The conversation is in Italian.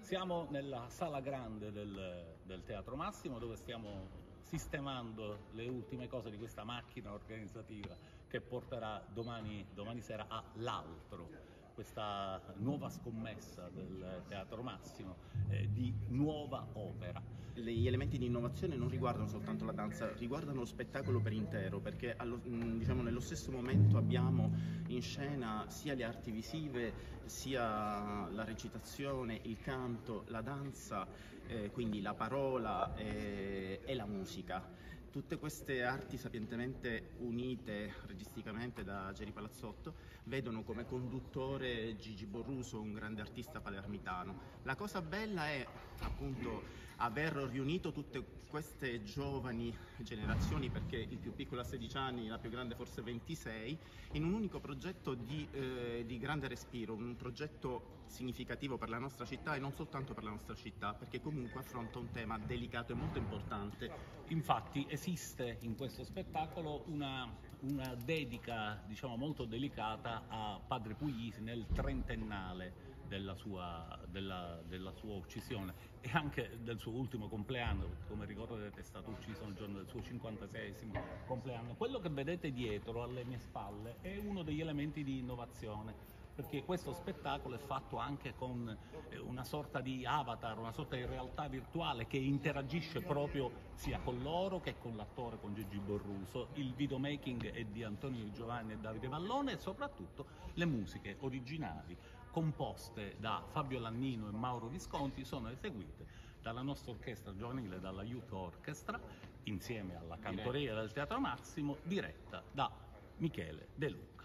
Siamo nella sala grande del Teatro Massimo, dove stiamo sistemando le ultime cose di questa macchina organizzativa che porterà domani sera all'altro, questa nuova scommessa del Teatro Massimo di nuova opera. Gli elementi di innovazione non riguardano soltanto la danza, riguardano lo spettacolo per intero, perché diciamo, nello stesso momento abbiamo in scena sia le arti visive, sia la recitazione, il canto, la danza, quindi la parola e la musica. Tutte queste arti sapientemente unite registicamente da Geri Palazzotto vedono come conduttore Gigi Borruso, un grande artista palermitano. La cosa bella è appunto aver riunito tutte queste giovani generazioni, perché il più piccolo ha 16 anni, la più grande forse 26, in un unico progetto di grande respiro, un progetto significativo per la nostra città e non soltanto per la nostra città, perché comunque affronta un tema delicato e molto importante. Infatti esiste in questo spettacolo una dedica, diciamo, molto delicata a Padre Puglisi nel trentennale della sua uccisione e anche del suo ultimo compleanno, perché come ricorderete è stato ucciso il giorno del suo 56esimo compleanno. Quello che vedete dietro alle mie spalle è uno degli elementi di innovazione, perché questo spettacolo è fatto anche con una sorta di avatar, una sorta di realtà virtuale che interagisce proprio sia con loro che con l'attore, con Gigi Borruso. Il videomaking è di Antonio Di Giovanni e Davide Vallone e soprattutto le musiche originali composte da Fabio Lannino e Mauro Visconti sono eseguite dalla nostra orchestra giovanile, dalla Youth Orchestra, insieme alla cantoria del Teatro Massimo, diretta da Michele De Luca.